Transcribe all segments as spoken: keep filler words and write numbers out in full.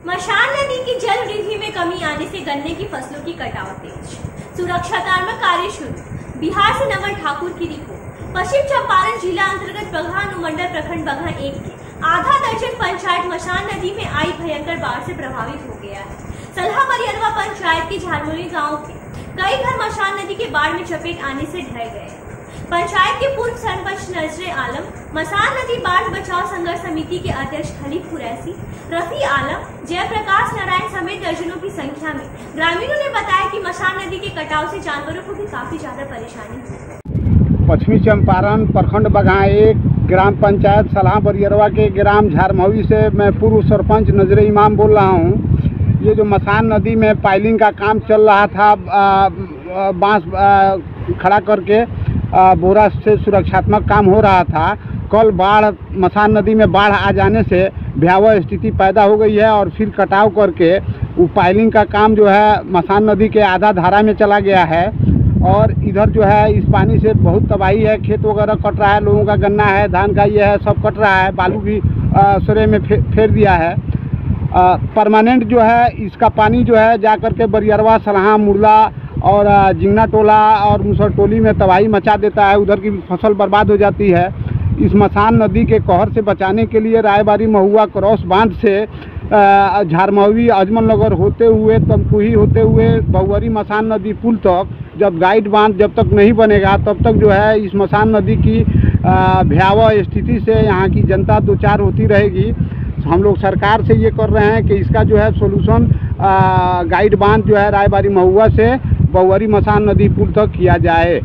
मशान नदी की जल वृद्धि में कमी आने से गन्ने की फसलों की कटाव तेज। सुरक्षात्मक कार्य शुरू। बिहार से नमन ठाकुर की रिपोर्ट। पश्चिम चंपारण जिला अंतर्गत बगहा अनुमंडल प्रखंड बगहा एक के आधा दर्जन पंचायत मशान नदी में आई भयंकर बाढ़ से प्रभावित हो गया है। सलहा बरियरवा पंचायत के झारमोली गाँव के कई घर मशान नदी के बाढ़ में चपेट आने से ढह गए। पंचायत के पूर्व सरपंच नजरे आलम, मशान नदी बाढ़ बचाव संघर्ष समिति के अध्यक्ष खलीफ कुरैशी, रफी आलम, जयप्रकाश नारायण समेत दर्जनों की संख्या में ग्रामीणों ने बताया कि मशान नदी के कटाव से जानवरों को भी काफी ज्यादा परेशानी हुई। पश्चिमी चंपारण प्रखंड बगहा एक ग्राम पंचायत सलहा बरियरवा के ग्राम झारमोली से मैं पूर्व सरपंच नजरे इमाम बोल रहा हूँ। ये जो मशान नदी में पाइलिंग का काम चल रहा था, बांस खड़ा करके बोरा से सुरक्षात्मक काम हो रहा था। कल बाढ़ मशान नदी में बाढ़ आ जाने से भयावह स्थिति पैदा हो गई है और फिर कटाव करके वो पाइलिंग का काम जो है मशान नदी के आधा धारा में चला गया है। और इधर जो है इस पानी से बहुत तबाही है, खेत वगैरह कट रहा है, लोगों का गन्ना है, धान का ये है, सब कट रहा है। बालू भी सरे में फे, फेर दिया है। परमानेंट जो है इसका पानी जो है जा कर के बरियरवा, सलहा, मुरला और जिंगना टोला और मुसर टोली में तबाही मचा देता है। उधर की फसल बर्बाद हो जाती है। इस मशान नदी के कहर से बचाने के लिए रायबारी महुआ क्रॉस बांध से झारमोली अजमल नगर होते हुए तमकुही होते हुए बहुवरी मशान नदी पुल तक, जब गाइड बांध जब तक नहीं बनेगा तब तक जो है इस मशान नदी की भयावह स्थिति से यहाँ की जनता दो चार होती रहेगी। हम लोग सरकार से ये कर रहे हैं कि इसका जो है सोल्यूशन गाइड बांध जो है रायबारी महुआ से बहुवरी मशान नदी पुल तक किया जाए।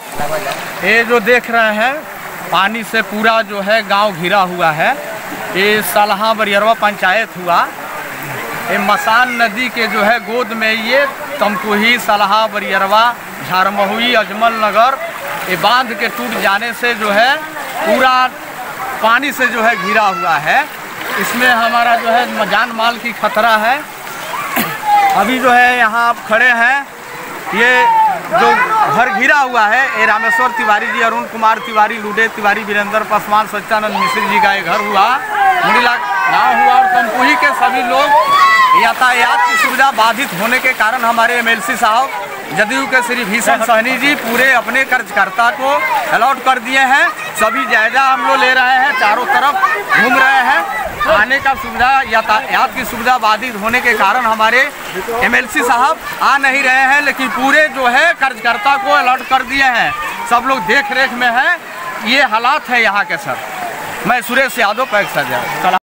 ये जो देख रहे हैं पानी से पूरा जो है गांव घिरा हुआ है। ये सलहा बरियरवा पंचायत हुआ। ये मशान नदी के जो है गोद में ये तमकुही, सलहा, बरियरवा, झारमोली, अजमल नगर ये बांध के टूट जाने से जो है पूरा पानी से जो है घिरा हुआ है। इसमें हमारा जो है जान माल की खतरा है। अभी जो है यहाँ आप खड़े हैं, ये जो घर घिरा हुआ है ये रामेश्वर तिवारी जी, अरुण कुमार तिवारी, लुडे तिवारी, वीरेंद्र पासवान, सच्चानंद मिश्र जी का ये घर हुआ, मुड़ीला गाँव हुआ। और तमकुही के सभी लोग यातायात की सुविधा बाधित होने के कारण हमारे एमएलसी साहब जदयू के श्री भीषण सहनी जी पूरे अपने कार्यकर्ता को अलॉट कर दिए हैं। सभी जायजा हम लोग ले रहे हैं, चारों तरफ घूम रहे हैं। आने का सुविधा, यातायात की सुविधा बाधित होने के कारण हमारे एमएलसी साहब आ नहीं रहे हैं, लेकिन पूरे जो है कार्यकर्ता को अलर्ट कर दिए हैं। सब लोग देख रेख में हैं। ये हालात है यहाँ के सर। मैं सुरेश यादव पैक सर।